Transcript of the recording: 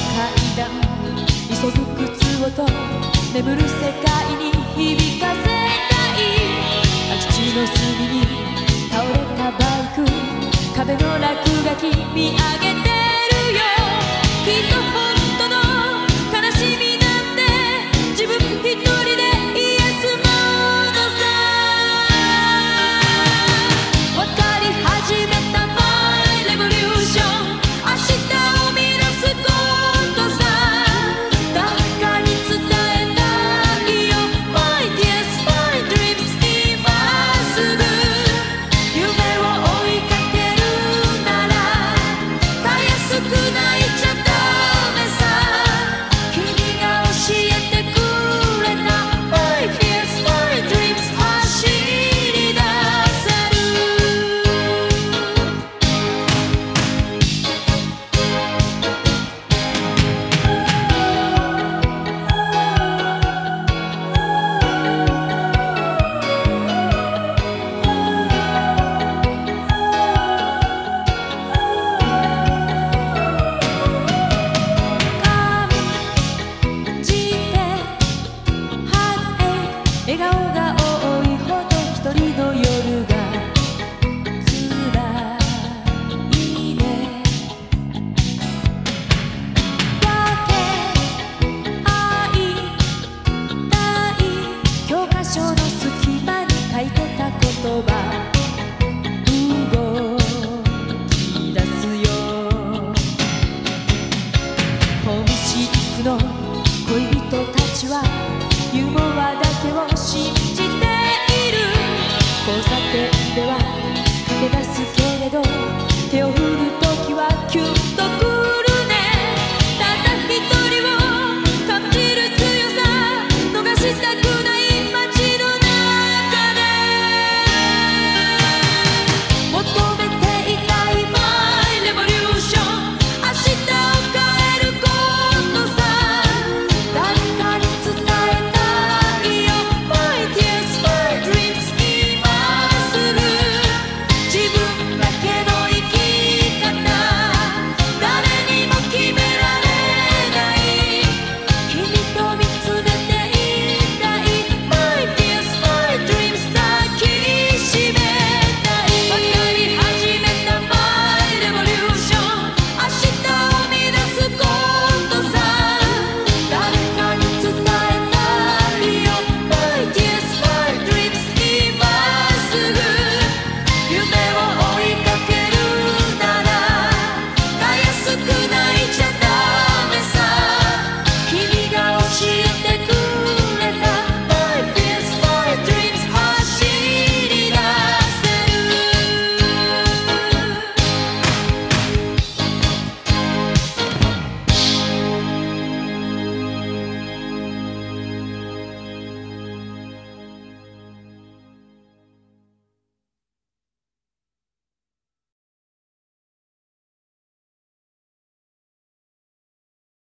階段急ぐ靴音眠る世界に響かせたい。空き地の隅に倒れたバイク、壁の落書き見上げてるよ。きっと本当の悲しみなんて自分一人で癒すものさ。分かり始めた My Revolution、 明日を見出すことさ。誰かに伝えたいよ My tears, my dreams、 今すぐ夢を追いかけるならたやすく泣いちゃダメさ。君が教えてくれた My fears, my dreams、 走り出せる。感じて笑顔が多いほど一人の夜が辛いね。分け合いたい教科書の隙間に書いてた言葉動き出すよ。ホームシックの恋人たちはユーモアだけを信じている。交差点では駆け出すけれど